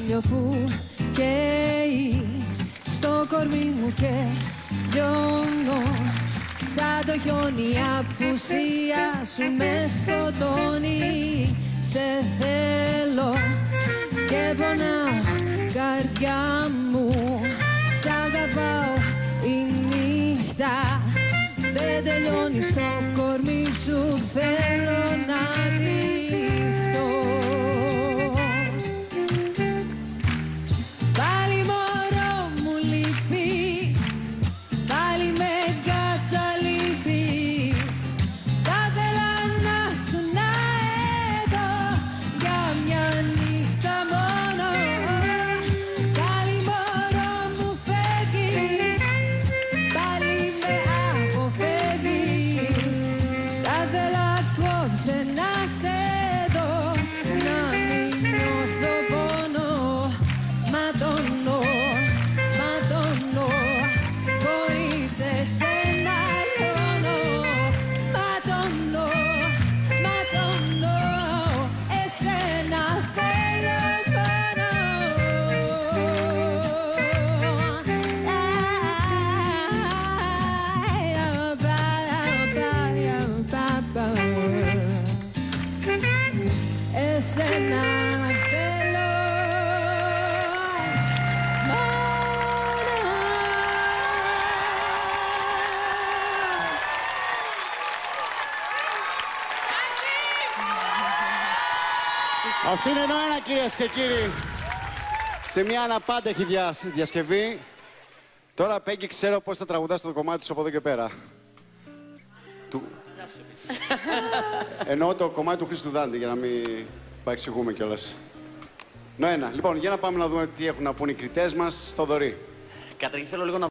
ήλιο που καίει στο κορμί μου και λιώνω. Σαν το χιόνι η απουσία σου με σκοτώνει. Σε θέλω και πονάω καρδιά μου. Σ' αγαπάω η νύχτα δεν τελειώνει στο κορμί σου. Θέλω να κρυφτώ. Πάλι μωρό μου λείπεις, πάλι με καταλείπεις. Θα ήθελα να σου να εδώ για μια νύχτα μόνο. Πάλι μωρό μου φεύγεις, πάλι με αποφεύγεις. Θα ήθελα απόψε να σε δω, να μην νιώθω πόνο. Ματώνω, ματώνω, χωρίς εσένα λιώνω. Ματώνω, ματώνω, εσένα θέλω μόνο. Εσένα θέλω Αυτή είναι ένα, κυρίες και κύριοι. Σε μια αναπάντεχη διασκευή. Τώρα, Πέγγι, ξέρω πώς θα τραγουδάς το κομμάτι σου από εδώ και πέρα. Εννοώ το κομμάτι του Χρήστου Δάντη, για να μην παρεξηγούμε κιόλας. Νοένα, λοιπόν, για να πάμε να δούμε τι έχουν να πούν οι κριτές μας. Θοδωρή. Καταρχήν θέλω λίγο να